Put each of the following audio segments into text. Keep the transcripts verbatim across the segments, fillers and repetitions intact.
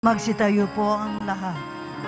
Magsitayo po ang lahat.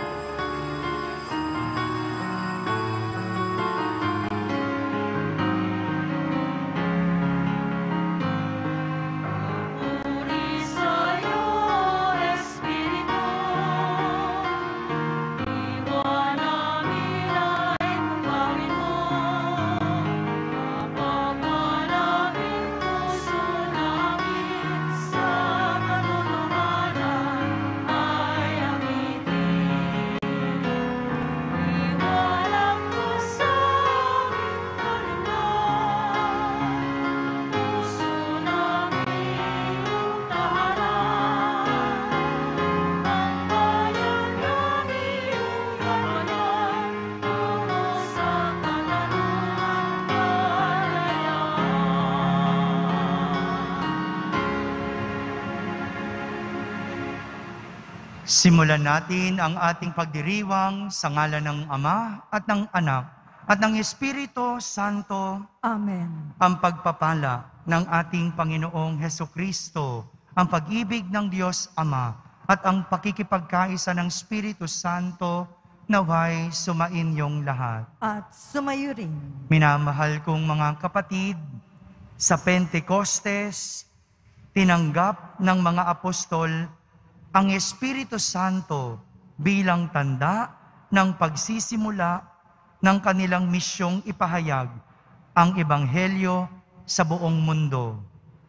Simulan natin ang ating pagdiriwang sa ngalan ng Ama at ng Anak at ng Espiritu Santo. Amen. Ang pagpapala ng ating Panginoong Hesukristo, ang pag-ibig ng Diyos Ama at ang pakikipagkaisa ng Espiritu Santo naway sumainyong lahat. At sumayo rin. Minamahal kong mga kapatid, sa Pentecostes, tinanggap ng mga apostol ang Espiritu Santo bilang tanda ng pagsisimula ng kanilang misyong ipahayag ang Ebanghelyo sa buong mundo.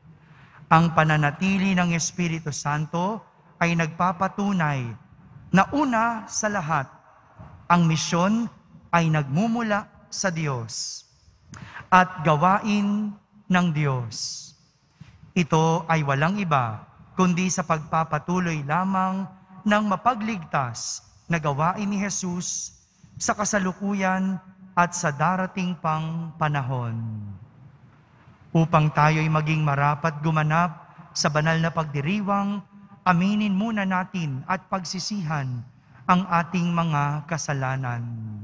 Ang pananatili ng Espiritu Santo ay nagpapatunay na una sa lahat, ang misyon ay nagmumula sa Diyos at gawain ng Diyos. Ito ay walang iba kundi sa pagpapatuloy lamang ng mapagligtas na gawain ni Jesus sa kasalukuyan at sa darating pang panahon. Upang tayo'y maging marapat gumanap sa banal na pagdiriwang, aminin muna natin at pagsisihan ang ating mga kasalanan.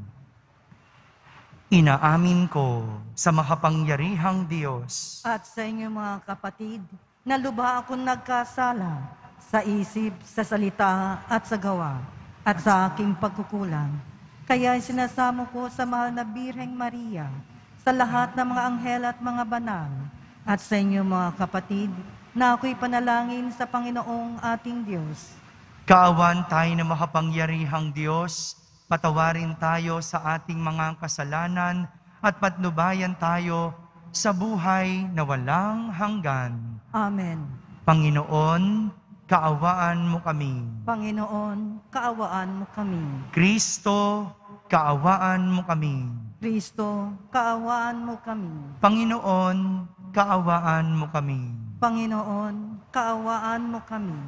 Inaamin ko sa makapangyarihang Diyos At sa inyo mga kapatid, na lubha akong nagkasala sa isip, sa salita at sa gawa, at sa aking pagkukulang. Kaya sinasamo ko sa mahal na Birheng Maria, sa lahat ng mga anghel at mga banal, at sa inyo mga kapatid, na ako'y panalangin sa Panginoong ating Diyos. Kaawan tayo na makapangyarihang Diyos, patawarin tayo sa ating mga kasalanan at patnubayan tayo sa buhay na walang hanggan. Amen. Panginoon, kaawaan mo kami. Panginoon, kaawaan mo kami. Kristo, kaawaan mo kami. Kristo, kaawaan mo kami. Panginoon, kaawaan mo kami. Panginoon, kaawaan mo kami.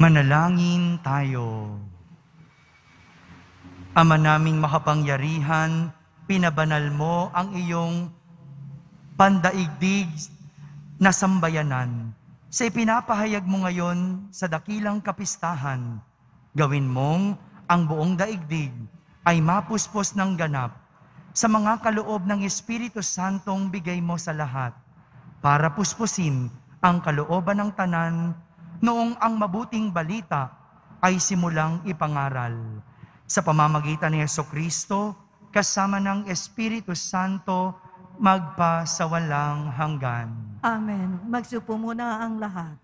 Manalangin tayo. Ama naming makapangyarihan, pinabanal mo ang iyong pandaigdig na sambayanan. Sa ipinapahayag mo ngayon sa dakilang kapistahan, gawin mong ang buong daigdig ay mapuspos ng ganap sa mga kaloob ng Espiritu Santong bigay mo sa lahat para puspusin ang kalooban ng tanan noong ang mabuting balita ay simulang ipangaral. Sa pamamagitan ni Jesucristo, kasama ng Espiritu Santo, magpasawalang hanggan. Amen. Magsupo muna ang lahat.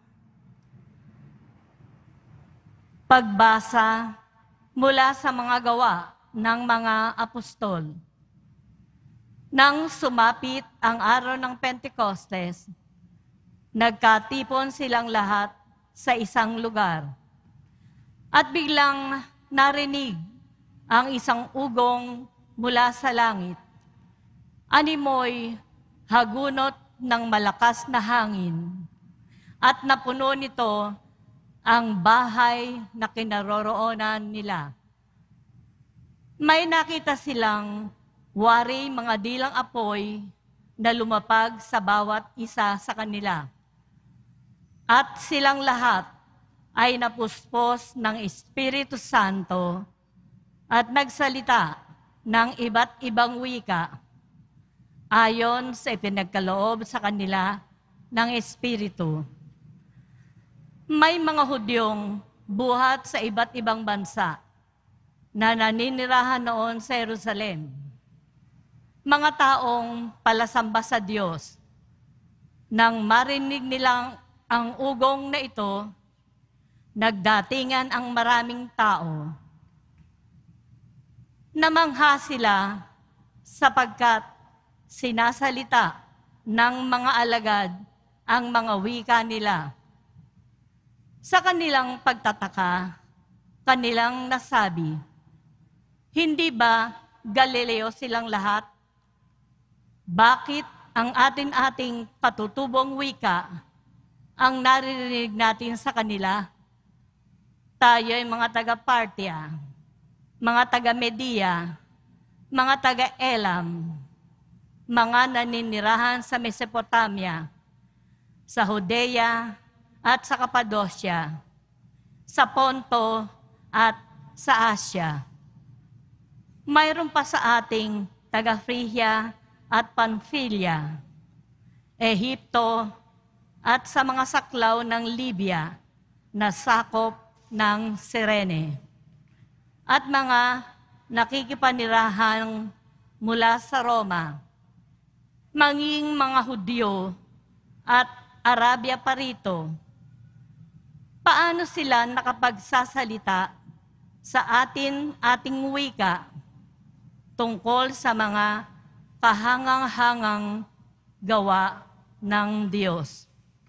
Pagbasa mula sa mga gawa ng mga apostol. Nang sumapit ang araw ng Pentecostes, nagkatipon silang lahat sa isang lugar. At biglang narinig ang isang ugong mula sa langit. Animoy hagunot ng malakas na hangin, at napuno nito ang bahay na kinaroroonan nila. May nakita silang wari mga dilang apoy na lumapag sa bawat isa sa kanila. At silang lahat ay napuspos ng Espiritu Santo at nagsalita ng iba't ibang wika ayon sa ipinagkaloob sa kanila ng Espiritu. May mga Hudyong buhat sa iba't ibang bansa na naninirahan noon sa Jerusalem. Mga taong palasamba sa Diyos. Nang marinig nilang ang ugong na ito, nagdatingan ang maraming tao. Namangha sila sapagkat sinasalita ng mga alagad ang mga wika nila. Sa kanilang pagtataka, kanilang nasabi, "Hindi ba Galileo silang lahat? Bakit ang atin-ating patutubong wika ang naririnig natin sa kanila? Tayo ay mga taga-Partia, mga taga-Media, mga taga-Elam, mga naninirahan sa Mesopotamia, sa Judea at sa Cappadocia, sa Ponto at sa Asya. Mayroon pa sa ating taga-Phrygia at Pamphylia, Ehipto at sa mga saklaw ng Libya na sakop ng Cirene, at mga nakikipanirahan mula sa Roma, maging mga Hudyo at Arabia pa rito. Paano sila nakapagsasalita sa atin ating wika tungkol sa mga kahangang-hangang gawa ng Diyos?"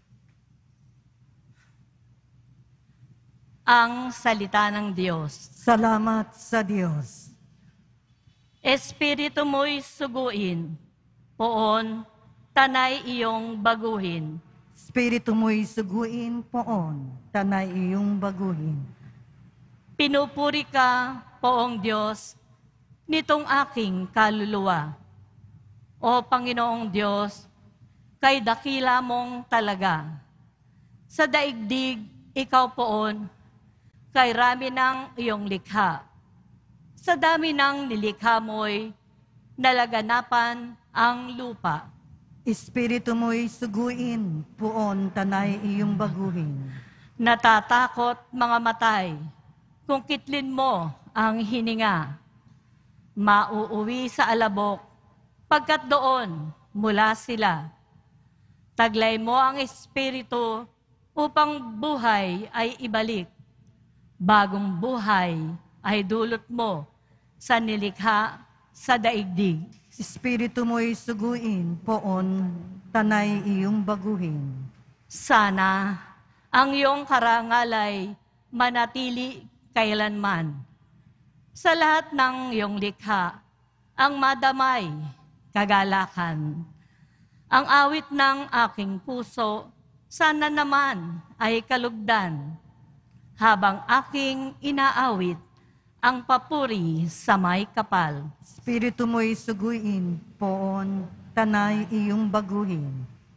Ang salita ng Diyos. Salamat sa Diyos. Espiritu mo'y suguin, poon, tanay iyong baguhin. Espiritu mo'y suguin, poon, tanay iyong baguhin. Pinupuri ka, poong Diyos, nitong aking kaluluwa. O Panginoong Diyos, kay dakila mong talaga. Sa daigdig, ikaw poon, kay rami ng iyong likha. Sa dami ng nilikha mo'y nalaganapan ang lupa. Espiritu mo'y suguin, poon, tanay iyong baguhin. Natatakot mga matay, kung kitlin mo ang hininga. Mauuwi sa alabok, pagkat doon mula sila. Taglay mo ang Espiritu upang buhay ay ibalik. Bagong buhay ay dulot mo sa nilikha sa daigdig. Espiritu mo'y suguin, poon, tanay iyong baguhin. Sana ang iyong karangalay manatili kailanman. Sa lahat ng iyong likha, ang madamay, kagalakan. Ang awit ng aking puso, sana naman ay kalugdan. habang aking inaawit ang papuri sa may kapal. Espiritu mo'y suguin, poon, tanay iyong baguhin.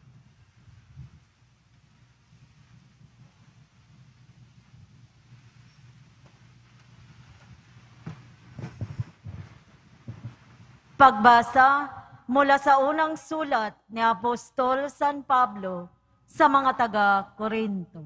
Pagbasa mula sa unang sulat ni Apostol San Pablo sa mga taga-Korinto.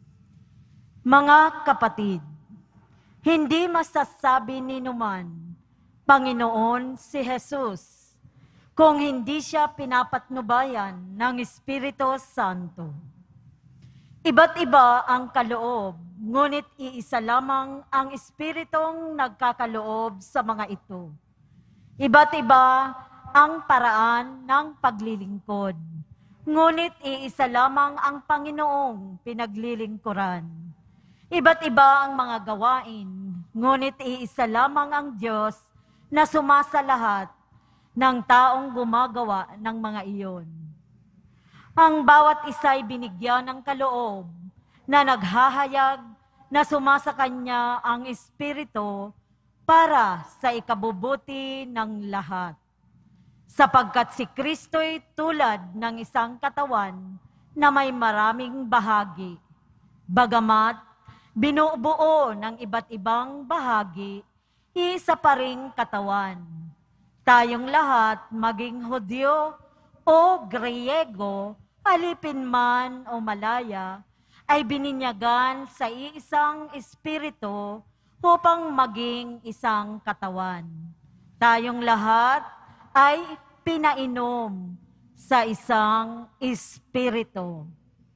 Mga kapatid, hindi masasabi ni numan, Panginoon si Jesus, kung hindi siya pinapatnubayan ng Espiritu Santo. Iba't iba ang kaloob, ngunit iisa lamang ang Espiritong nagkakaloob sa mga ito. Iba't iba ang paraan ng paglilingkod, ngunit iisa lamang ang Panginoong pinaglilingkuran. Iba't iba ang mga gawain, ngunit iisa lamang ang Diyos na sumasalahat ng taong gumagawa ng mga iyon. Ang bawat isa'y binigyan ng kaloob na naghahayag na sumasa kanya ang Espiritu para sa ikabubuti ng lahat. Sapagkat si Kristo'y tulad ng isang katawan na may maraming bahagi. Bagamat binubuo ng iba't ibang bahagi, isa pa ring katawan. Tayong lahat, maging Hudyo o Griego, alipin man o Malaya, ay bininyagan sa iisang Espiritu upang maging isang katawan. Tayong lahat ay pinainom sa isang Espiritu.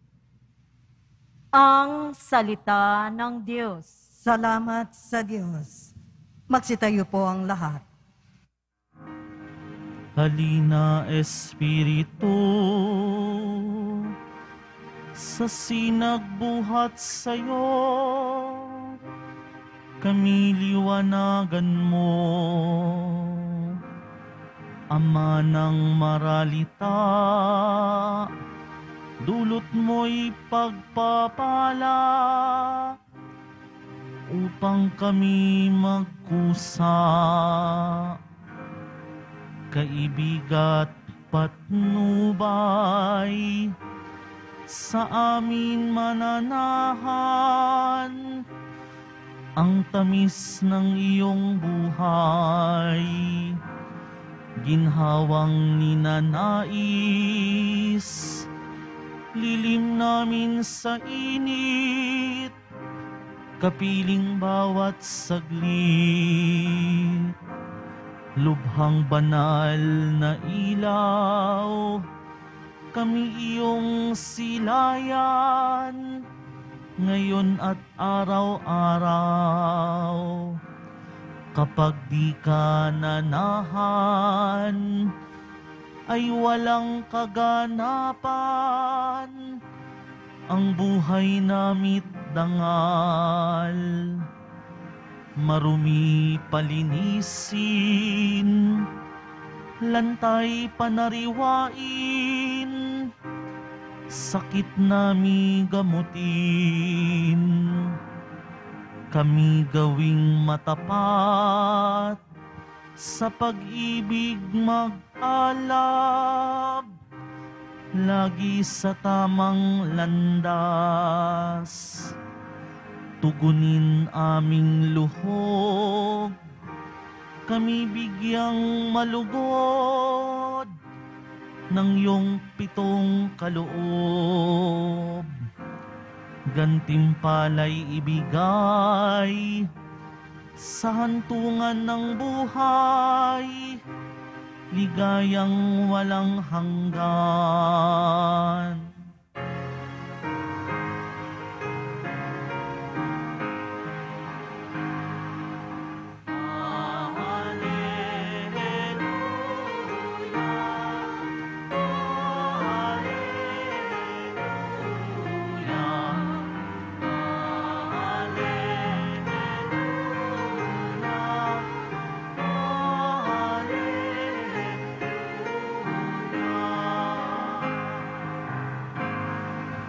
Ang salita ng Diyos. Salamat sa Diyos. Magsitayo po ang lahat. Halina, Espiritu, sa sinagbuhat sa'yo, kami liwanagan mo, Ama ng maralita, dulot mo'y pagpapala, upang kami magkusa, kaibigat patnubay, sa amin mananahan, ang tamis ng iyong buhay, ginhawang ninanais, lilim namin sa init, kapiling bawat saglit, lubhang banal na ilaw, kami iyong silayan, ngayon at araw-araw. Kapag di ka nanahan, ay walang kaganapan, ang buhay namit dangal. Marumi palinisin, lantay panariwain, sakit nami gamutin, kami gawing matapat, sa pag-ibig mag-alab, lagi sa tamang landas. Tugunin aming luhog, kami bigyang malugod, ng iyong pitong kaloob. Gantimpala'y ibigay, sa hantungan ng buhay, ligayang walang hanggan.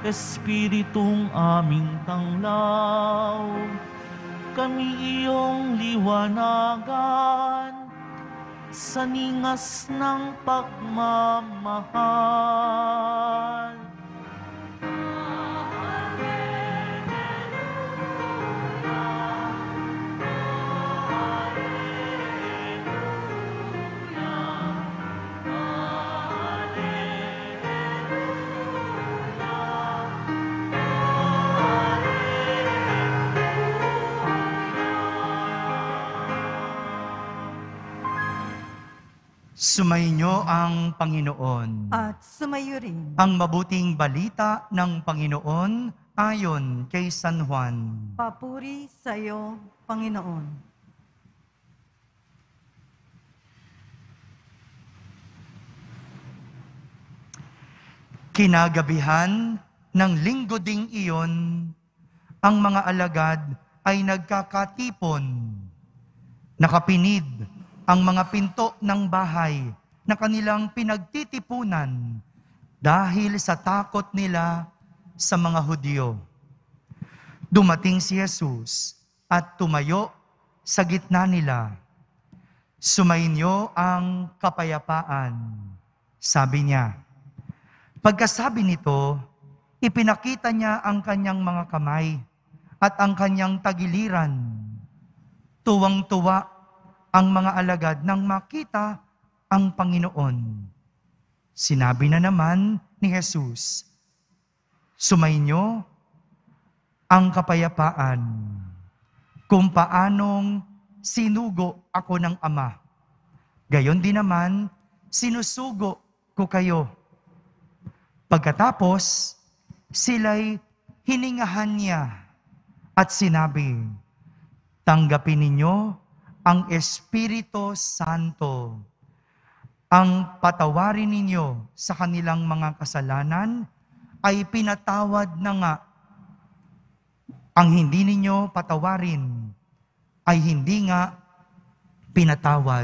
Espiritong aming tanglaw, kami iyong liwanagan sa ningas ng pagmamahal. Sumainyo ang Panginoon. At sumayo rin. Ang mabuting balita ng Panginoon ayon kay San Juan. Papuri sa iyo, Panginoon. Kinagabihan ng linggo ding iyon, ang mga alagad ay nagkakatipon. Nakapinid ang mga pinto ng bahay na kanilang pinagtitipunan dahil sa takot nila sa mga Hudyo. Dumating si Jesus at tumayo sa gitna nila. Sumainyo ang kapayapaan, sabi niya. Pagkasabi nito, ipinakita niya ang kanyang mga kamay at ang kanyang tagiliran. Tuwang-tuwa ang mga alagad nang makita ang Panginoon. Sinabi na naman ni Jesus, sumainyo ang kapayapaan, kung paanong sinugo ako ng Ama. Gayon din naman, sinusugo ko kayo. Pagkatapos, sila'y hiningahan niya at sinabi, tanggapin ninyo ang Espiritu Santo. Ang patawarin ninyo sa kanilang mga kasalanan ay pinatawad na nga. Ang hindi ninyo patawarin ay hindi nga pinatawad.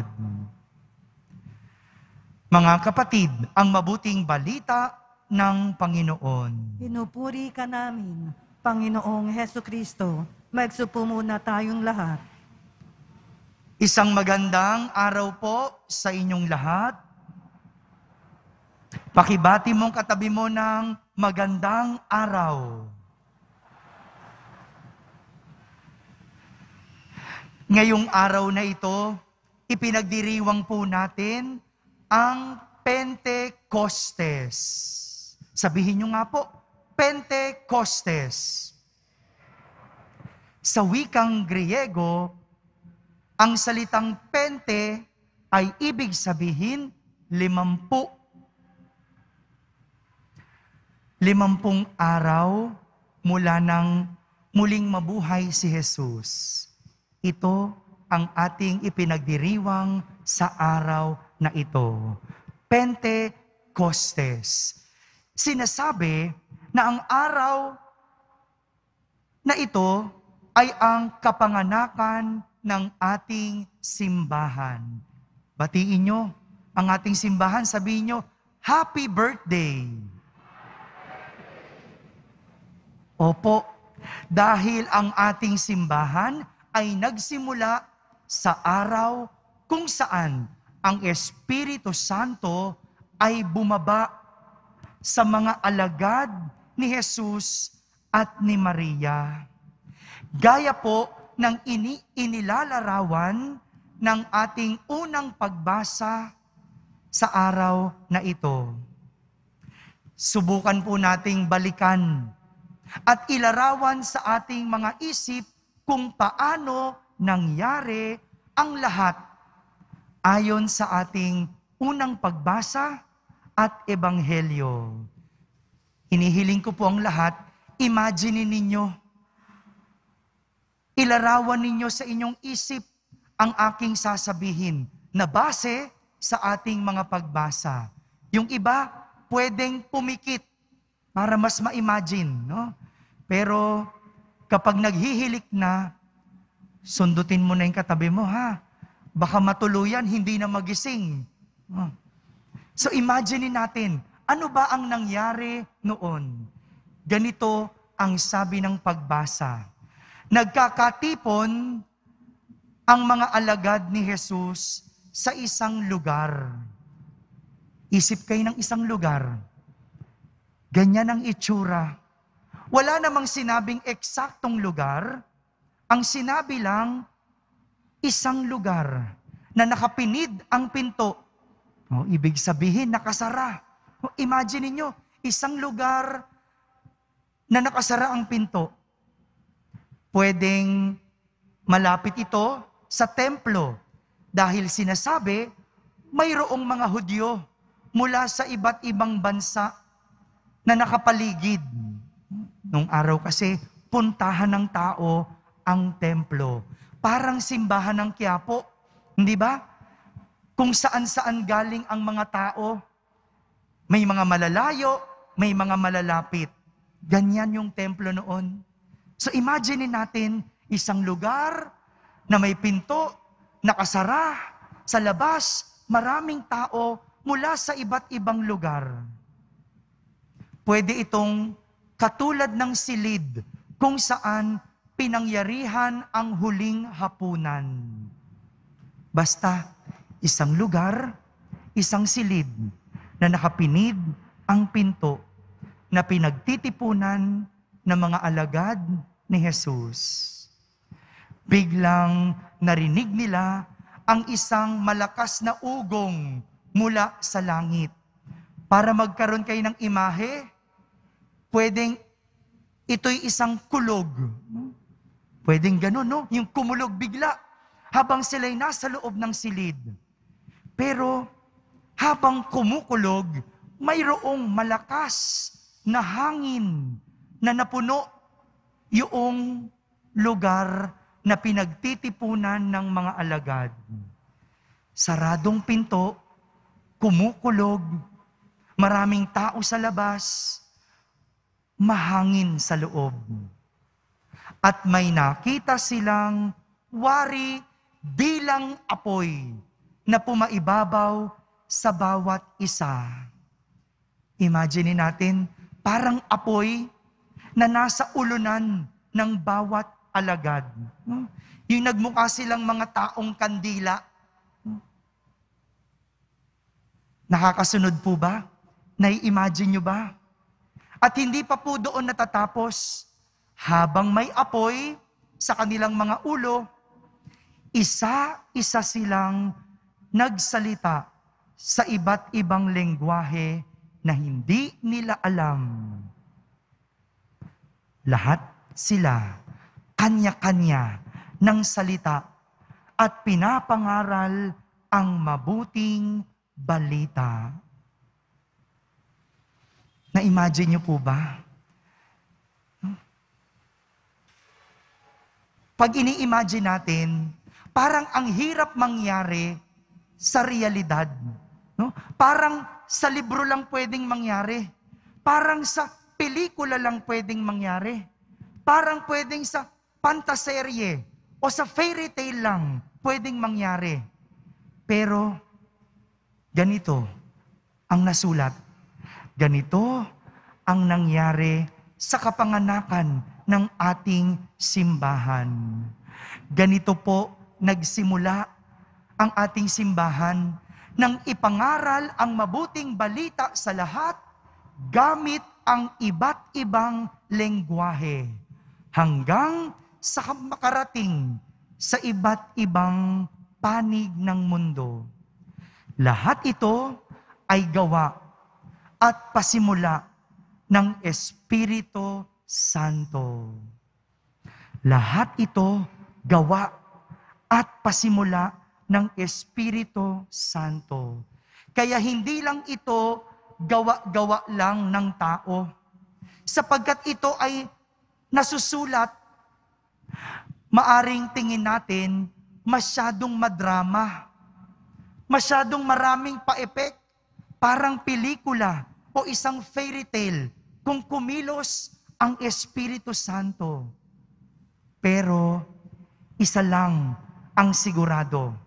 Mga kapatid, ang mabuting balita ng Panginoon. Pinupuri ka namin, Panginoong Heso Kristo. Magsupo muna tayong lahat. Isang magandang araw po sa inyong lahat. Pakibati mong katabi mo ng magandang araw. Ngayong araw na ito, ipinagdiriwang po natin ang Pentecostes. Sabihin nyo nga po, Pentecostes. Sa wikang Griego, ang salitang pente ay ibig sabihin limampu. Limampung araw mula nang muling mabuhay si Jesus. Ito ang ating ipinagdiriwang sa araw na ito. Pentecostes. Sinasabi na ang araw na ito ay ang kapanganakan ng ating simbahan. Batiin nyo ang ating simbahan, sabihin nyo, Happy Birthday! Opo, dahil ang ating simbahan ay nagsimula sa araw kung saan ang Espiritu Santo ay bumaba sa mga alagad ni Jesus at ni Maria. Gaya po ng ini inilalarawan ng ating unang pagbasa sa araw na ito. Subukan po nating balikan at ilarawan sa ating mga isip kung paano nangyari ang lahat ayon sa ating unang pagbasa at ebanghelyo. Hinihiling ko po ang lahat, imagine ninyo, ilarawan ninyo sa inyong isip ang aking sasabihin na base sa ating mga pagbasa. Yung iba, pwedeng pumikit para mas ma-imagine, no? Pero kapag naghihilik na, sundutin mo na yung katabi mo, ha? Baka matuluyan, hindi na magising. So imagine natin, ano ba ang nangyari noon? Ganito ang sabi ng pagbasa. Nagkakatipon ang mga alagad ni Jesus sa isang lugar. Isip kayo ng isang lugar. Ganyan ang itsura. Wala namang sinabing eksaktong lugar. Ang sinabi lang, isang lugar na nakapinid ang pinto. O, ibig sabihin, nakasara. O, imagine niyo, isang lugar na nakasara ang pinto. Pwedeng malapit ito sa templo dahil sinasabi, mayroong mga Hudyo mula sa iba't ibang bansa na nakapaligid. Nung araw kasi, puntahan ng tao ang templo. Parang simbahan ng Quiapo, hindi ba? Kung saan-saan galing ang mga tao. May mga malalayo, may mga malalapit. Ganyan yung templo noon. So imagine natin, isang lugar na may pinto, nakasara, sa labas, maraming tao mula sa iba't ibang lugar. Pwede itong katulad ng silid kung saan pinangyarihan ang huling hapunan. Basta isang lugar, isang silid na nakapinid ang pinto na pinagtitipunan ng mga alagad ni Jesus. Biglang narinig nila ang isang malakas na ugong mula sa langit. Para magkaroon kayo ng imahe, pwedeng ito'y isang kulog. Pwedeng ganun, no? Yung kumulog bigla habang sila'y nasa loob ng silid. Pero habang kumukulog, mayroong malakas na hangin na napuno yung lugar na pinagtitipunan ng mga alagad. Saradong pinto, kumukulog, maraming tao sa labas, mahangin sa loob. At may nakita silang wari bilang apoy na pumaibabaw sa bawat isa. Imagine natin, parang apoy na nasa ulunan ng bawat alagad. Yung nagmukha silang mga taong kandila. Nakakasunod po ba? Nai-imagine nyo ba? At hindi pa po doon natatapos. Habang may apoy sa kanilang mga ulo, isa-isa silang nagsalita sa iba't ibang lengguwahe na hindi nila alam. Lahat sila, kanya-kanya ng salita at pinapangaral ang mabuting balita. Na-imagine niyo po ba? Pag ini-imagine natin, parang ang hirap mangyari sa realidad. No? Parang sa libro lang pwedeng mangyari. Parang sa pelikula lang pwedeng mangyari. Parang pwedeng sa pantaserye o sa fairy tale lang pwedeng mangyari. Pero ganito ang nasulat. Ganito ang nangyari sa kapanganakan ng ating simbahan. Ganito po nagsimula ang ating simbahan nang ipangaral ang mabuting balita sa lahat gamit ang iba't ibang lengguwahe hanggang sa makarating sa iba't ibang panig ng mundo. Lahat ito ay gawa at pasimula ng Espiritu Santo. Lahat ito gawa at pasimula ng Espiritu Santo. Kaya hindi lang ito gawa-gawa lang ng tao. Sapagkat ito ay nasusulat, maaring tingin natin masyadong madrama, masyadong maraming pa-epek, parang pelikula o isang fairy tale kung kumilos ang Espiritu Santo. Pero isa lang ang sigurado.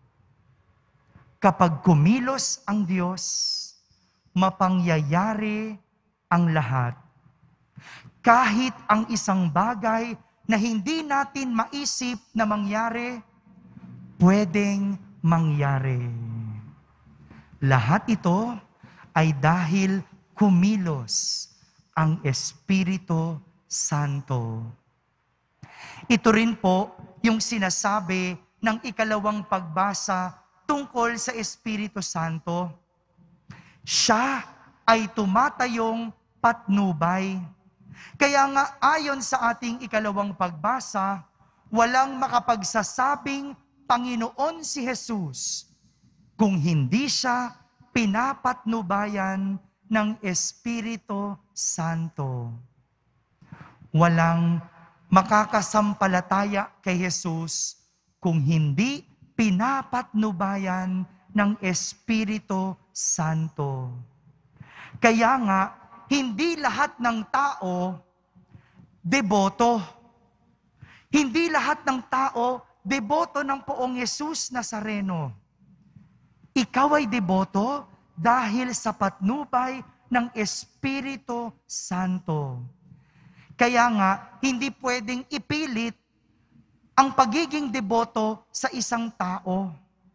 Kapag kumilos ang Diyos, mapangyayari ang lahat. Kahit ang isang bagay na hindi natin maisip na mangyari, pwedeng mangyari. Lahat ito ay dahil kumilos ang Espiritu Santo. Ito rin po yung sinasabi ng ikalawang pagbasa tungkol sa Espiritu Santo. Siya ay tumatayong patnubay. Kaya nga ayon sa ating ikalawang pagbasa, walang makapagsasabing Panginoon si Jesus kung hindi siya pinapatnubayan ng Espiritu Santo. Walang makakasampalataya kay Jesus kung hindi pinapatnubayan ng Espiritu Santo. Kaya nga, hindi lahat ng tao deboto. Hindi lahat ng tao deboto ng Poong Jesus Nazareno. Ikaw ay deboto dahil sa patnubay ng Espiritu Santo. Kaya nga, hindi pwedeng ipilit ang pagiging deboto sa isang tao.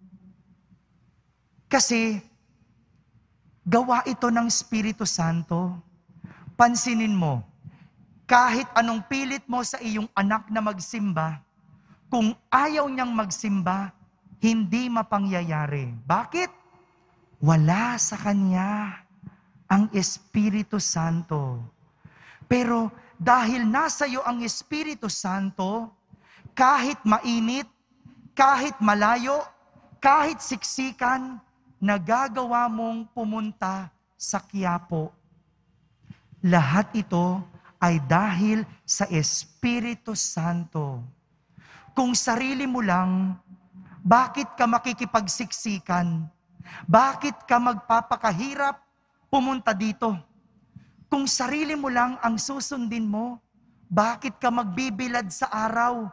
Kasi, gawa ito ng Espiritu Santo. Pansinin mo, kahit anong pilit mo sa iyong anak na magsimba, kung ayaw niyang magsimba, hindi mapangyayari. Bakit? Wala sa kanya ang Espiritu Santo. Pero dahil nasa iyo ang Espiritu Santo, kahit mainit, kahit malayo, kahit siksikan, nagagawa mong pumunta sa Quiapo. Lahat ito ay dahil sa Espiritu Santo. Kung sarili mo lang, bakit ka makikipagsiksikan? Bakit ka magpapakahirap pumunta dito? Kung sarili mo lang ang susundin mo, bakit ka magbibilad sa araw?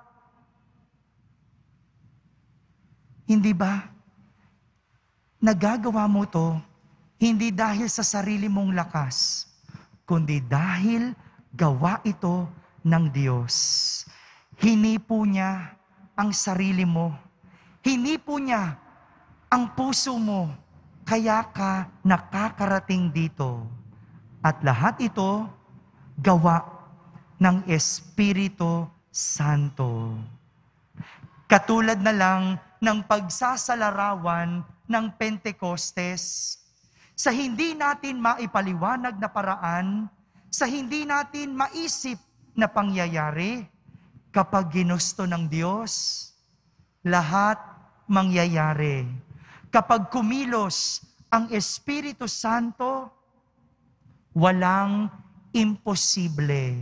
Hindi ba? Nagagawa mo to hindi dahil sa sarili mong lakas, kundi dahil gawa ito ng Diyos. Hinipo niya ang sarili mo. Hinipo niya ang puso mo. Kaya ka nakakarating dito. At lahat ito, gawa ng Espiritu Santo. Katulad na lang ng pagsasalarawan ng Pentecostes, sa hindi natin maipaliwanag na paraan, sa hindi natin maisip na pangyayari, kapag ginusto ng Diyos, lahat mangyayari. Kapag kumilos ang Espiritu Santo, walang imposible.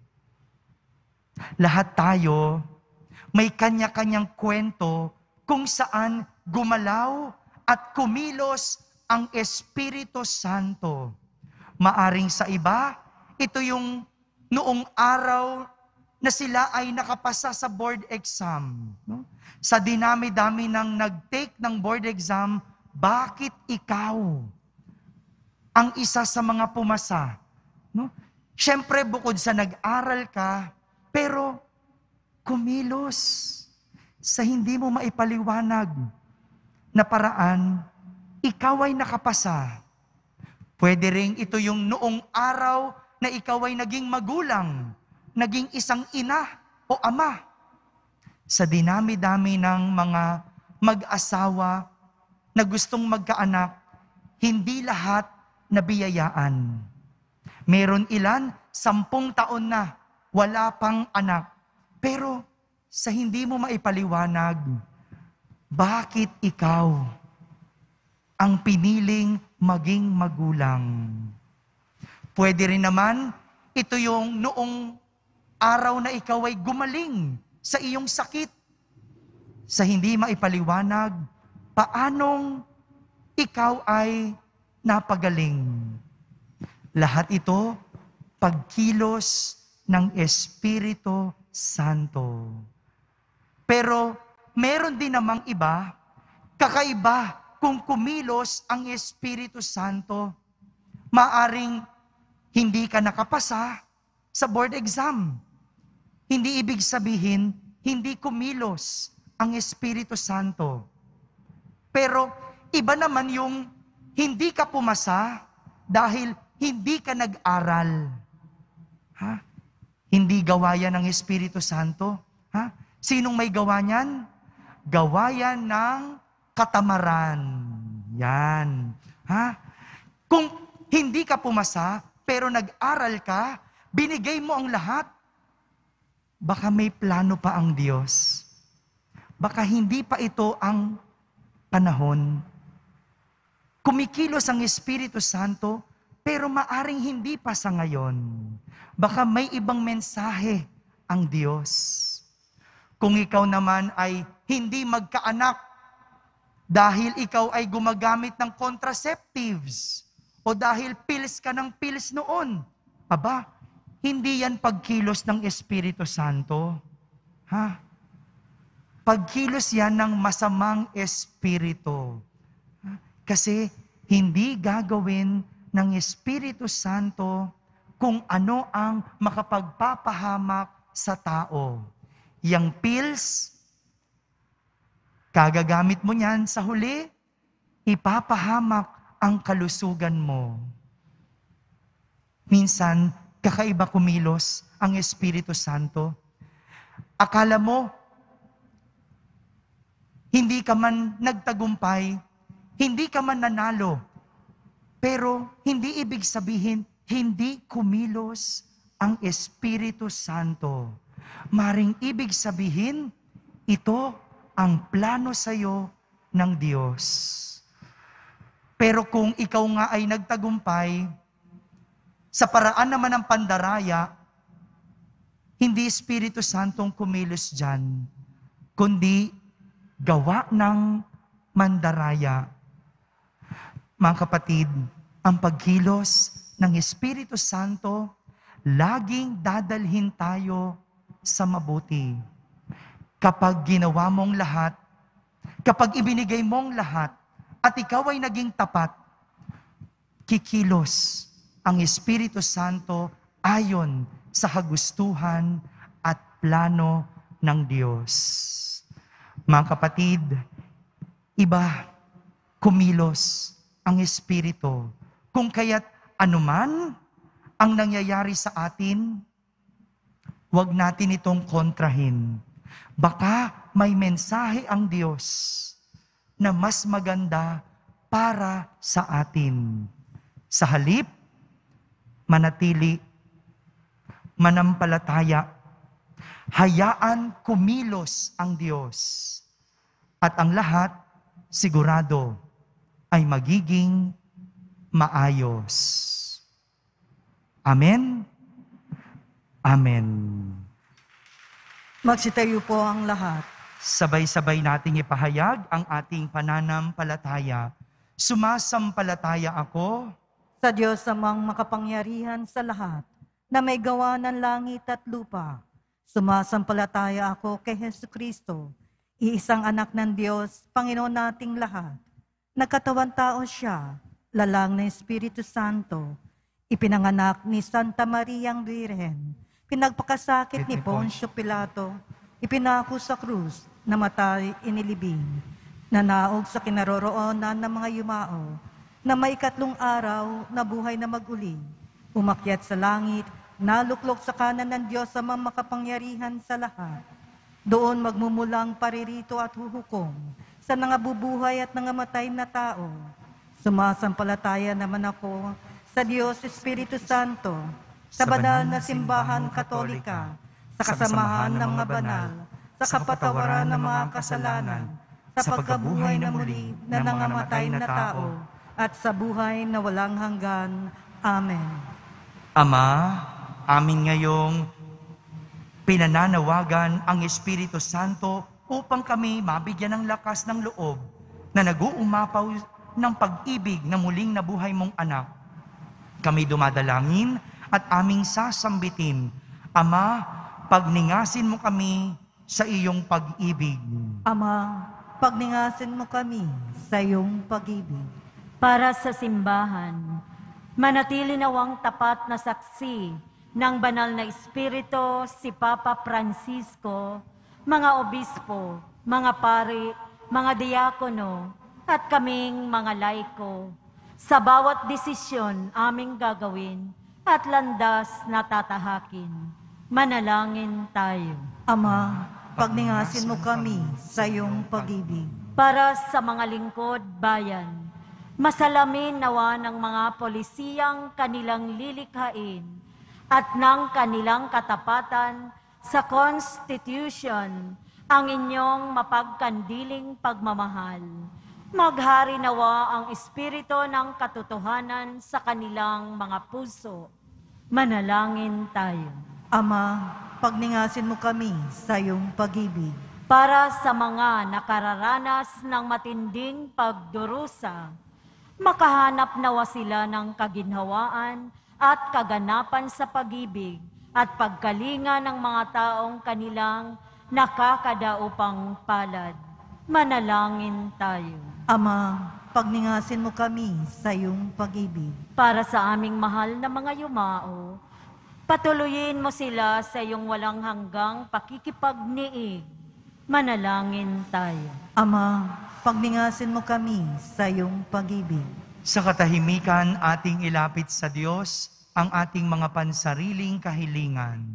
Lahat tayo may kanya-kanyang kwento kung saan gumalaw at kumilos ang Espiritu Santo. Maaring sa iba, ito yung noong araw na sila ay nakapasa sa board exam. No? Sa dinami-dami ng nag-take ng board exam, bakit ikaw ang isa sa mga pumasa? No? Siyempre, bukod sa nag-aral ka, pero kumilos sa hindi mo maipaliwanag na paraan, ikaw ay nakapasa. Pwede rin ito yung noong araw na ikaw ay naging magulang, naging isang ina o ama. Sa dinami-dami ng mga mag-asawa na gustong magkaanak, hindi lahat nabiyayaan. Meron ilan, sampung taon na, wala pang anak. Pero sa hindi mo maipaliwanag, bakit ikaw ang piniling maging magulang? Pwede rin naman, ito yung noong araw na ikaw ay gumaling sa iyong sakit. Sa hindi maipaliwanag, paanong ikaw ay napagaling? Lahat ito, pagkilos ng Espiritu Santo. Pero meron din namang iba, kakaiba kung kumilos ang Espiritu Santo. Maaring hindi ka nakapasa, sa board exam. Hindi ibig sabihin, hindi kumilos ang Espiritu Santo. Pero iba naman yung hindi ka pumasa dahil hindi ka nag-aral. Ha? Hindi gawa yan ng Espiritu Santo. Ha? Sinong may gawa niyan? Gawa yan ng katamaran. Yan. Ha? Kung hindi ka pumasa, pero nag-aral ka, binigay mo ang lahat, baka may plano pa ang Diyos. Baka hindi pa ito ang panahon. Kumikilos ang Espiritu Santo, pero maaring hindi pa sa ngayon. Baka may ibang mensahe ang Diyos. Kung ikaw naman ay hindi magkaanak dahil ikaw ay gumagamit ng contraceptives o dahil pills ka ng pills noon, aba, hindi yan pagkilos ng Espiritu Santo. Ha? Pagkilos yan ng masamang espiritu. Ha? Kasi hindi gagawin ng Espiritu Santo kung ano ang makapagpapahamak sa tao. Yang pills, kagagamit mo niyan sa huli, ipapahamak ang kalusugan mo. Minsan, kakaiba kumilos ang Espiritu Santo. Akala mo, hindi ka man nagtagumpay, hindi ka man nanalo, pero hindi ibig sabihin, hindi kumilos ang Espiritu Santo. Maring ibig sabihin, ito ang plano sa iyo ng Diyos. Pero kung ikaw nga ay nagtagumpay, sa paraan naman ng pandaraya, hindi Espiritu Santong kumilos dyan, kundi gawa ng mandaraya. Mga kapatid, ang pagkilos ng Espiritu Santo, laging dadalhin tayo sa mabuti. Kapag ginawa mong lahat, kapag ibinigay mong lahat, at ikaw ay naging tapat, kikilos ang Espiritu Santo ayon sa kagustuhan at plano ng Diyos. Mga kapatid, iba kumilos ang Espiritu. Kung kaya't anuman ang nangyayari sa atin, huwag natin itong kontrahin. Baka may mensahe ang Diyos na mas maganda para sa atin. Sa halip, manatili, manampalataya, hayaan kumilos ang Diyos. At ang lahat, sigurado, ay magiging maayos. Amen? Amen. Magsitayo po ang lahat. Sabay-sabay nating ipahayag ang ating pananampalataya. Sumasampalataya ako Sa Diyos amang makapangyarihan sa lahat, na may gawa ng langit at lupa. Sumasampalataya ako kay Jesucristo, iisang anak ng Diyos, Panginoon nating lahat. Nagkatawan tao siya, lalang ng Espiritu Santo, ipinanganak ni Santa Mariang Birhen, pinagpakasakit ni Poncio Pilato, ipinako sa krus, namatay, inilibing, nanaog sa kinaroroonan ng mga yumao, na may ikatlong araw na buhay na maguli, umakyat sa langit, naluklok sa kanan ng Diyos sa makapangyarihan sa lahat. Doon magmumulang paririto at huhukom sa nangabubuhay at nangamatay na tao. Sumasampalataya naman ako sa Diyos Espiritu Santo, sa banal na simbahan katolika, sa kasamahan ng mga banal, sa kapatawaran ng mga kasalanan, sa pagkabuhay na muli na nangamatay na tao, at sa buhay na walang hanggan. Amen. Ama, amin ngayong pinananawagan ang Espiritu Santo upang kami mabigyan ng lakas ng loob na nag-uumapaw ng pag-ibig na muling nabuhay mong anak. Kami dumadalangin at aming sasambitin, Ama, pagningasin mo kami sa iyong pag-ibig. Ama, pagningasin mo kami sa iyong pag-ibig. Para sa simbahan, manatili nawang tapat na saksi ng banal na Espiritu, si Papa Francisco, mga obispo, mga pari, mga diakono, at kaming mga laiko, sa bawat desisyon aming gagawin at landas na tatahakin. Manalangin tayo. Ama, pagningasin mo kami sa iyong pag-ibig. Para sa mga lingkod bayan, masalamin nawa ng mga polisiyang kanilang lilikhain at ng kanilang katapatan sa Constitution ang inyong mapagkandiling pagmamahal. Maghari nawa ang espiritu ng katotohanan sa kanilang mga puso. Manalangin tayo. Ama, pagningasin mo kami sa iyong pag-ibig. Para sa mga nakararanas ng matinding pagdurusa, makahanap nawa sila ng kaginhawaan at kaganapan sa pag-ibig at pagkalinga ng mga taong kanilang nakakadaupang palad. Manalangin tayo. Ama, pagningasin mo kami sa iyong pag-ibig. Para sa aming mahal na mga yumao, patuloyin mo sila sa iyong walang hanggang pakikipagniig. Manalangin tayo. Ama, pagningasin mo kami sa iyong pag-ibig. Sa katahimikan ating ilapit sa Diyos ang ating mga pansariling kahilingan.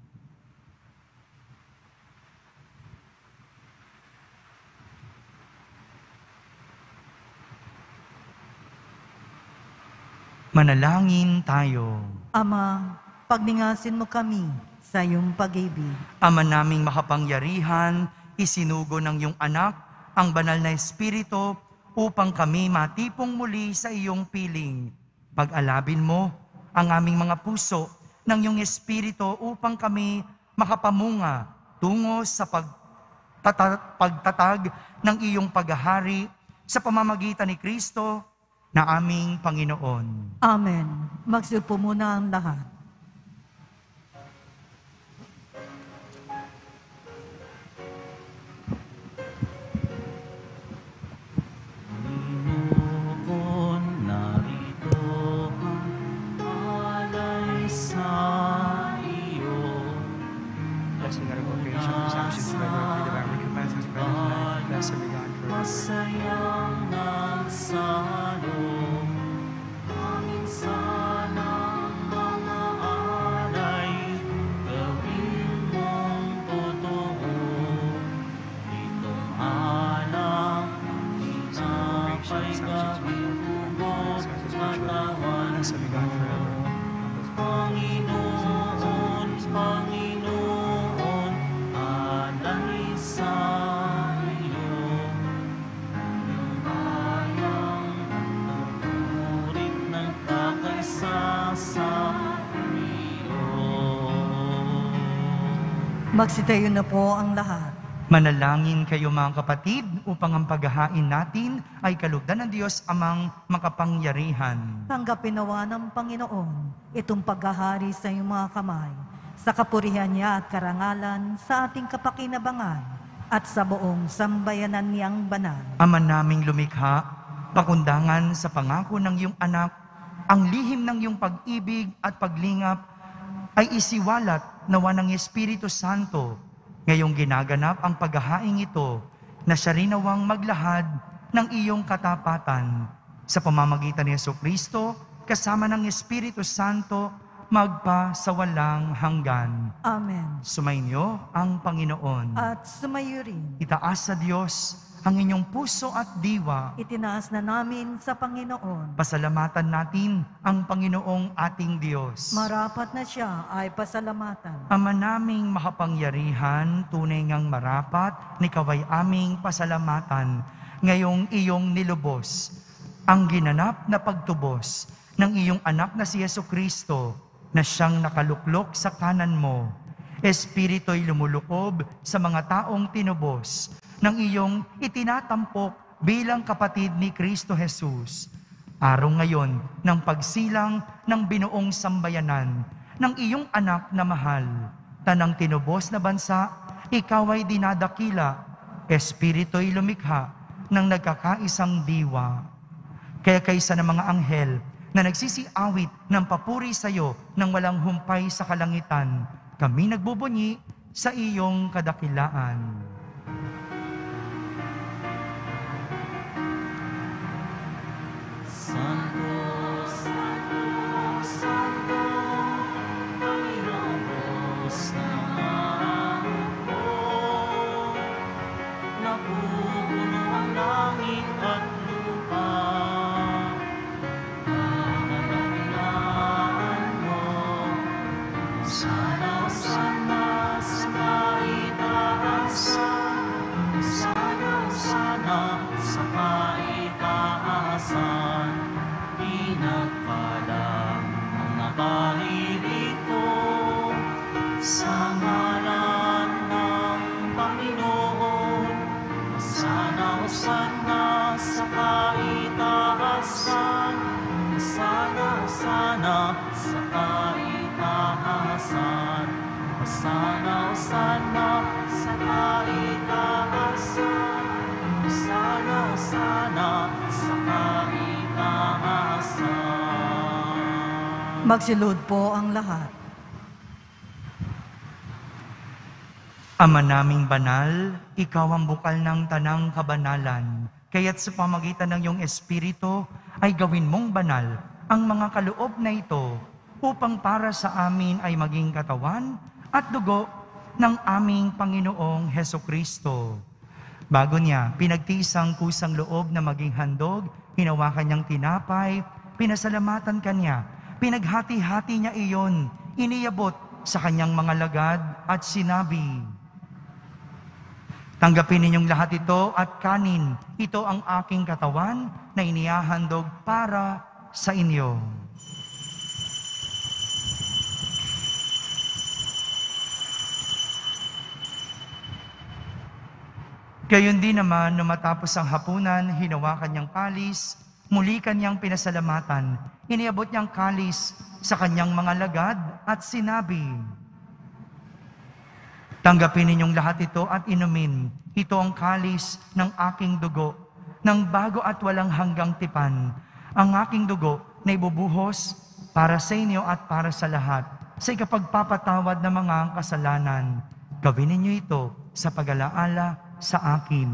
Manalangin tayo. Ama, pagningasin mo kami sa iyong pag-ibig. Ama naming makapangyarihan, isinugo ng iyong anak ang banal na Espiritu upang kami matipong muli sa iyong piling. Pag-alabin mo ang aming mga puso ng iyong Espiritu upang kami makapamunga tungo sa pagtata- pagtatag ng iyong paghahari sa pamamagitan ni Kristo na aming Panginoon. Amen. Magsiupo muna ang lahat. Panginoon, narito ang alay sa iyo. Blessing and invocation, reception, spread of the divine commands, and spread of life, blessed be God forever. Masayang nagsalo, hangin sana mga alay, gawin mong totoo. Itong alak, tinapay gawin hugot, katawan Blessed be God forever. Panginoon, Panginoon, alay sa iyo. Iyong bayang tuturing nagkakaisa sa iyo. Magsitayo na po ang lahat. Manalangin kayo mga kapatid upang ang paghahain natin ay kalugdan ng Diyos amang makapangyarihan. Tanggapin nawa ng Panginoon itong paghahari sa iyong mga kamay, sa kapurihan niya at karangalan sa ating kapakinabangan at sa buong sambayanan niyang banal. Ama naming lumikha, pakundangan sa pangako ng iyong anak, ang lihim ng iyong pag-ibig at paglingap ay isiwalat nawa ng Espiritu Santo. Ngayong ginaganap ang paghahaing ito na siya rin nawang maglahad ng iyong katapatan. Sa pamamagitan ni Jesucristo, kasama ng Espiritu Santo, magpa sa walang hanggan. Amen. Sumainyo ang Panginoon. At sumayo rin, Itaas sa Diyos ang inyong puso at diwa. itinaas na namin sa Panginoon. Pasalamatan natin ang Panginoong ating Diyos. Marapat na siya ay pasalamatan. Ama naming makapangyarihan, tunay ngang marapat, ni kaway aming pasalamatan, ngayong iyong nilubos, ang ginanap na pagtubos ng iyong anak na si Jesucristo, na siyang nakaluklok sa kanan mo. Espirito'y lumulukob sa mga taong tinubos, ng iyong itinatampok bilang kapatid ni Kristo Jesus. Araw ngayon ng pagsilang ng binuong sambayanan ng iyong anak na mahal, tanang tinubos na bansa, ikaw ay dinadakila, Espirito'y lumikha ng nagkakaisang diwa. Kaya kaysa ng mga anghel, na nagsisiawit ng papuri sa iyo nang walang humpay sa kalangitan. Kami nagbubunyi sa iyong kadakilaan. Santo, Santo, Santo, Panginoong Diyos ng mundo, napupuno ang langit at lupa. Nananabilaan mo, sana, sana, sa kaitaasan, sana, sana, sa kaitaasan. Pinagpalang mga paririto sa ngalan ng Panginoon. Sana, sana, sa kaitaasan. Sana, sana, sa kaitaasan. Sana, sana, sa kaitaasan. Sana, sana, sa kaitaasan. Magsilud po ang lahat. Ama naming banal, ikaw ang bukal ng tanang kabanalan. Kaya't sa pamagitan ng iyong Espiritu ay gawin mong banal ang mga kaloob na ito upang para sa amin ay maging katawan at dugo ng aming Panginoong Hesukristo. Bago niya, pinagtiis ang kusang loob na maging handog, hinawakan niyang tinapay, pinasalamatan kanya, pinaghati-hati niya iyon, iniyabot sa kanyang mga lagad at sinabi, tanggapin ninyong lahat ito at kanin, ito ang aking katawan na inihahandog para sa inyo. Gayon din naman, nung matapos ang hapunan, hinawakan niyang kalis, muli kanyang pinasalamatan, iniabot niyang kalis sa kanyang mga lagad at sinabi, tanggapin ninyong lahat ito at inumin, ito ang kalis ng aking dugo, ng bago at walang hanggang tipan, ang aking dugo na ibubuhos para sa inyo at para sa lahat, sa ikapagpapatawad ng mga kasalanan. Gawin ninyo ito sa pag-alaala sa akin.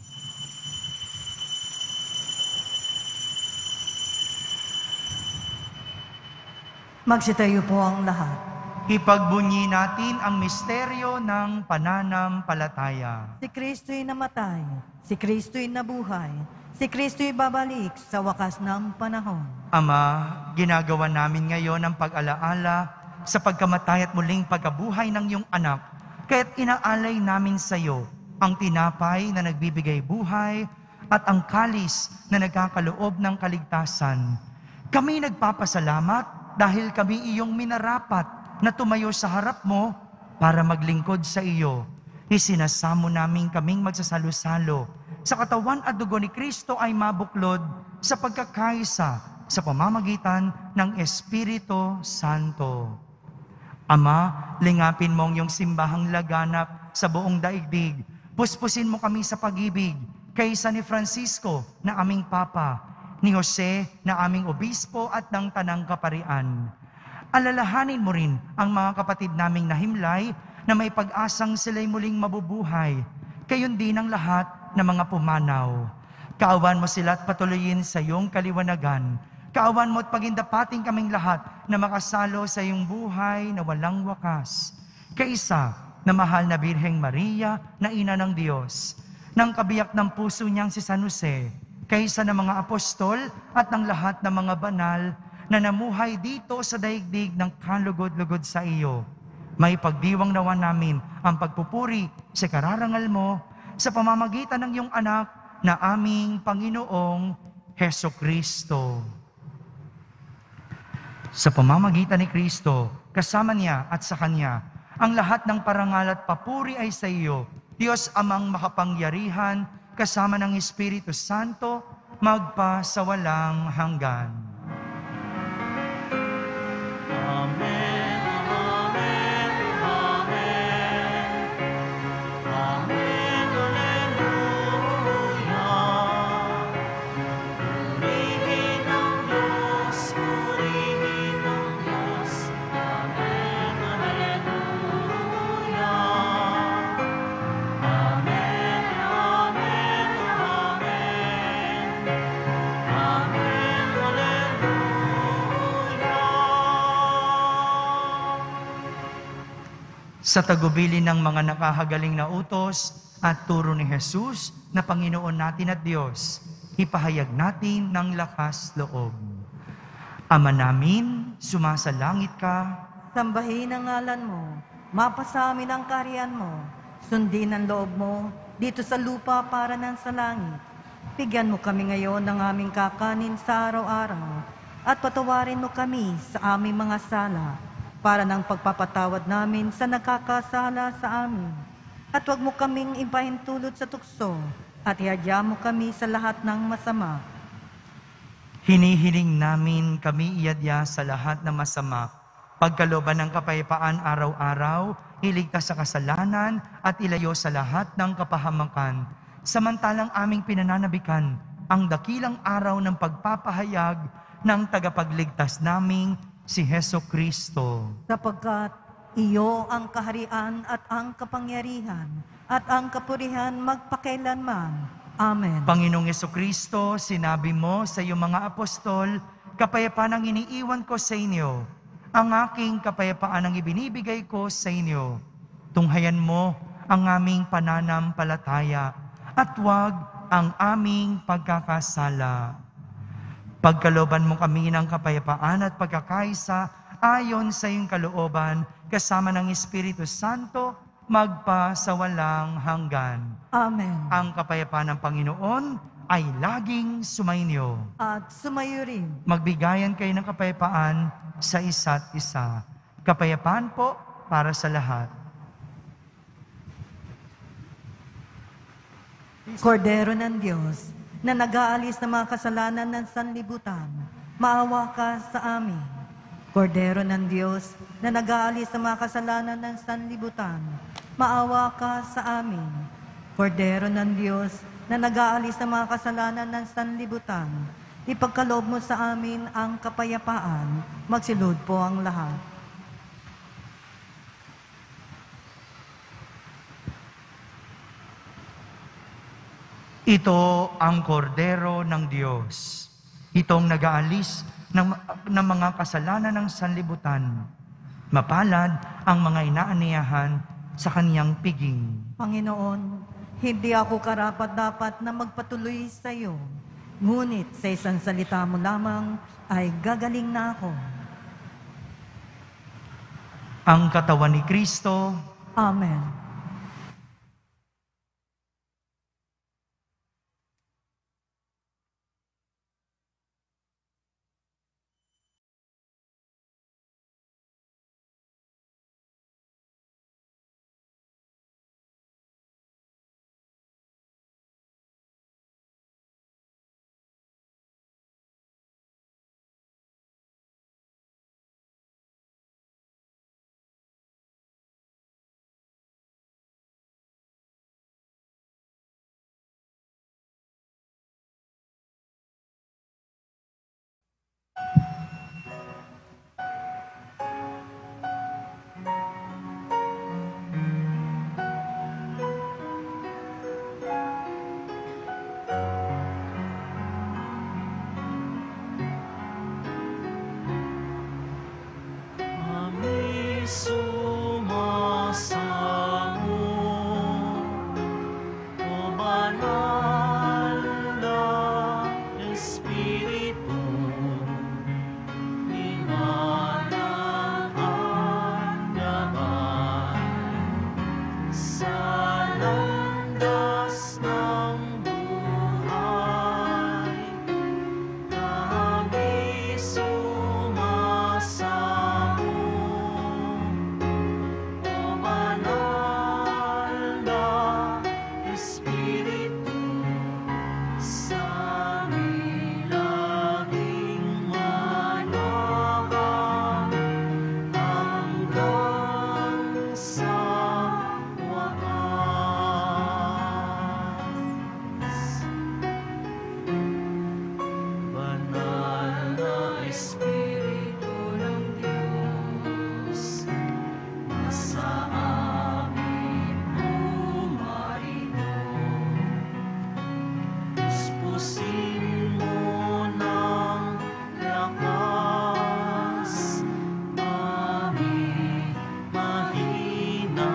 Magsitayo po ang lahat. Ipagbunyi natin ang misteryo ng pananampalataya. Si Kristo'y namatay, si Kristo'y nabuhay, si Kristo'y babalik sa wakas ng panahon. Ama, ginagawa namin ngayon ang pag-alaala sa pagkamatay at muling pagkabuhay ng iyong anak, kaya't inaalay namin sa iyo ang tinapay na nagbibigay buhay at ang kalis na nagkakaloob ng kaligtasan. Kami nagpapasalamat dahil kami iyong minarapat na tumayo sa harap mo para maglingkod sa iyo. Isinasamo namin kaming magsasalo-salo sa katawan at dugo ni Kristo ay mabuklod sa pagkakaisa sa pamamagitan ng Espiritu Santo. Ama, lingapin mo ang iyong simbahang laganap sa buong daigdig. Puspusin mo kami sa pag-ibig kay San Francisco na aming Papa, ni Jose na aming Obispo at ng Tanang Kaparian. Alalahanin mo rin ang mga kapatid naming nahimlay na may pag-asang sila'y muling mabubuhay. Kayon din ang lahat ng mga pumanaw. Kaawan mo sila at patuloyin sa iyong kaliwanagan. Kaawan mo at pagindapating kaming lahat na makasalo sa iyong buhay na walang wakas. Kaisa na mahal na Birheng Maria na ina ng Diyos, ng kabiyak ng puso niyang si San Jose, kaysa ng mga apostol at ng lahat ng mga banal na namuhay dito sa daigdig ng kalugod-lugod sa iyo. May pagdiwang nawa namin ang pagpupuri sa kararangal mo sa pamamagitan ng iyong anak na aming Panginoong Hesukristo. Sa pamamagitan ni Kristo, kasama niya at sa Kanya, ang lahat ng parangal at papuri ay sa iyo, Diyos amang makapangyarihan, kasama ng Espiritu Santo, magpa sa walang hanggan. Amen, amen, amen. Amen, alleluia. Purihin ang Diyos mo sa tagubilin ng mga nakahagaling na utos at turo ni Jesus na Panginoon natin at Diyos, ipahayag natin ng lakas loob. Ama namin, sumasalangit ka, Sambahin ang ngalan mo, mapasa amin ang kaharian mo, sundin ang loob mo, dito sa lupa para ng sa langit. Bigyan mo kami ngayon ng aming kakanin sa araw-araw, at patawarin mo kami sa aming mga sala, para ng pagpapatawad namin sa nakakasala sa amin. At huwag mo kaming ipahintulot sa tukso, at ihadya mo kami sa lahat ng masama. hinihiling namin kami iadya sa lahat ng masama, pagkalooban ng kapayapaan araw-araw, iligtas sa kasalanan at ilayo sa lahat ng kapahamakan. Samantalang aming pinananabikan ang dakilang araw ng pagpapahayag ng tagapagligtas naming si Heso Kristo. Sapagkat iyo ang kaharian at ang kapangyarihan at ang kapurihan magpakailanman. Amen. Panginoong Heso Kristo, sinabi mo sa iyong mga apostol, kapayapaan ang iniiwan ko sa inyo. Ang aking kapayapaan ang ibinibigay ko sa inyo. Tunghayan mo ang aming pananampalataya at huwag ang aming pagkakasala. Pagkalooban mo kami ng kapayapaan at pagkakaisa ayon sa iyong kalooban, kasama ng Espiritu Santo, magpa sa walang hanggan. Amen. Ang kapayapaan ng Panginoon ay laging sumainyo. At sumayo rin. Magbigayan kayo ng kapayapaan sa isa't isa. Kapayapaan po para sa lahat. Kordero ng Diyos, na nag-aalis ng mga kasalanan ng sanlibutan, maawa ka sa amin. Kordero ng Diyos, na nag-aalis ng mga kasalanan ng sanlibutan, maawa ka sa amin. Kordero ng Diyos, na nag-aalis ng mga kasalanan ng sanlibutan, ipagkaloob mo sa amin ang kapayapaan, magsilod po ang lahat. Ito ang kordero ng Diyos. Itong nag-aalis ng, ng mga kasalanan ng sanlibutan. Mapalad ang mga inaaniyahan sa kaniyang piging. Panginoon, hindi ako karapat-dapat na magpatuloy sa iyo. Ngunit sa isang salita mo lamang ay gagaling na ako. Ang katawan ni Kristo, Amen. Kami sumasamo, O banal na Espiritu, inanang anyaman sa landas ng buhay. Kami sumasamo, O banal na Espiritu, sa milagring managang hanggang sa wakas. Banal na Espiritu ng Diyos, nasa amin pumarito. Puspusin mo ng lakas aming mahina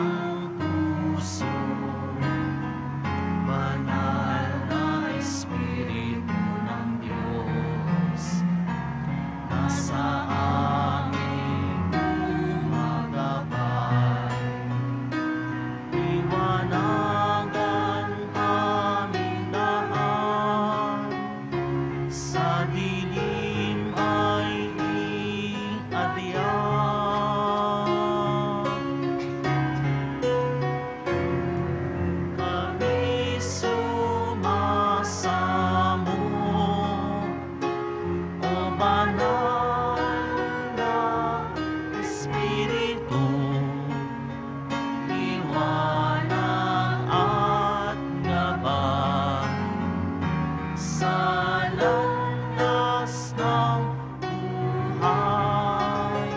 sa landas ng buhay.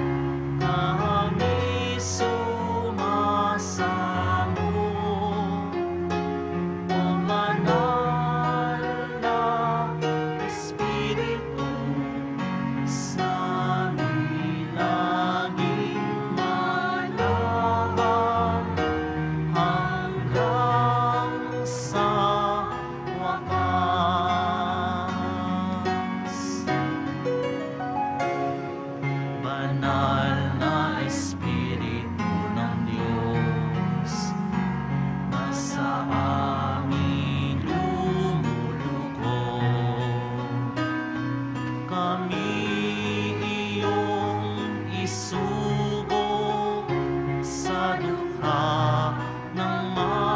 Kami sumasamo, O Banal na Espiritu, sa milaging malawak hanggang sa wakas. Banal na Espiritu ng Diyos, nasa amin lumulukod. Kami iyong isubok sa dukha ng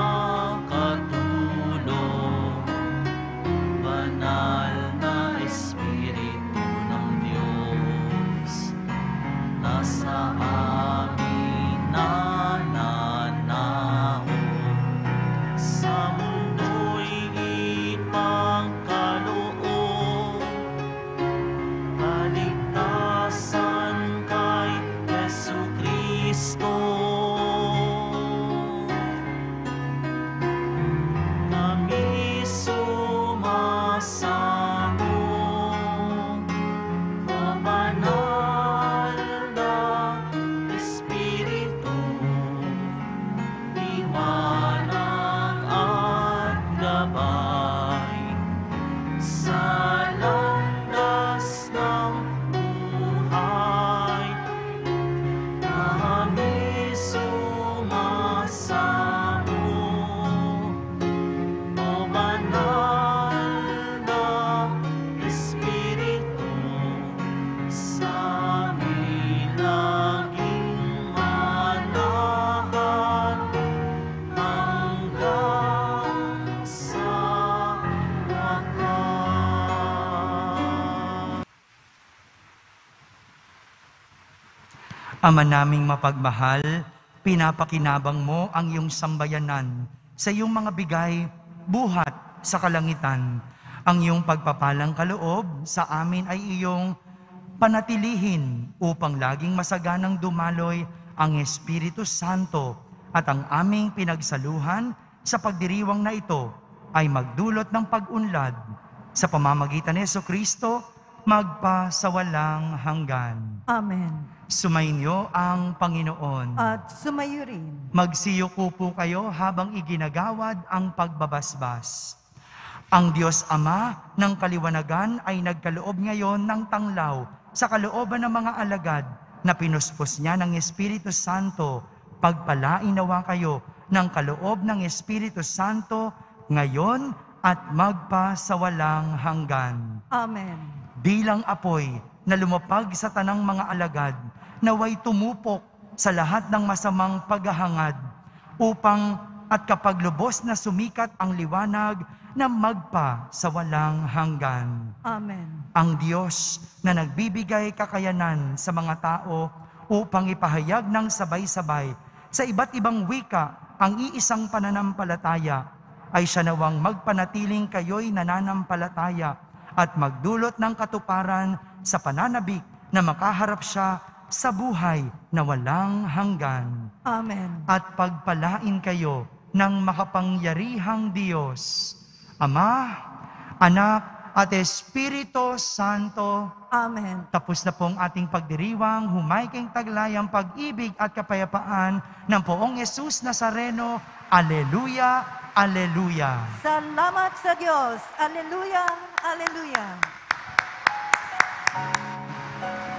makatulog. Banal na Espiritu ng Diyos, nasa amin nananaon. Sa mundo'y ipagkaloob, kaligtasan kay Jesucristo. Kami sumasamo, O Banal na Espiritu, liwanag at gabay sa landas ng buhay. Kami sumasamo, O Banal na Espiritu, sa milaging manahan hanggang sa wakas. Ama naming mapagmahal, pinapakinabang mo ang iyong sambayanan sa iyong mga bigay, buhat sa kalangitan. Ang iyong pagpapalang kaloob sa amin ay iyong panatilihin upang laging masaganang dumaloy ang Espiritu Santo at ang aming pinagsaluhan sa pagdiriwang na ito ay magdulot ng pag-unlad sa pamamagitan ni Jesucristo magpa sa walang hanggan. Amen. Sumainyo ang Panginoon. At sumayo rin. Magsiyuko po kayo habang iginagawad ang pagbabasbas. Ang Diyos Ama ng kaliwanagan ay nagkaloob ngayon ng tanglaw sa kalooban ng mga alagad na pinuspos niya ng Espiritu Santo. Pagpalain nawa kayo ng kaloob ng Espiritu Santo ngayon at magpa sa walang hanggan. Amen. Bilang apoy na lumapag sa tanang mga alagad, naway tumupok sa lahat ng masamang paghahangad, upang at kapag lubos na sumikat ang liwanag na magpa sa walang hanggan. Amen. Ang Diyos na nagbibigay kakayanan sa mga tao upang ipahayag ng sabay-sabay sa iba't ibang wika ang iisang pananampalataya, ay siya nawang magpanatiling kayo'y nananampalataya at magdulot ng katuparan sa pananabik na makaharap siya sa buhay na walang hanggan. Amen. At pagpalain kayo ng makapangyarihang Diyos, Ama, Anak, at Espiritu Santo. Amen. Tapos na pong ating pagdiriwang, humay kayong taglay ang pag-ibig at kapayapaan ng Poong Yesus Nazareno. Aleluya, aleluya. Salamat sa Diyos. Aleluya, aleluya.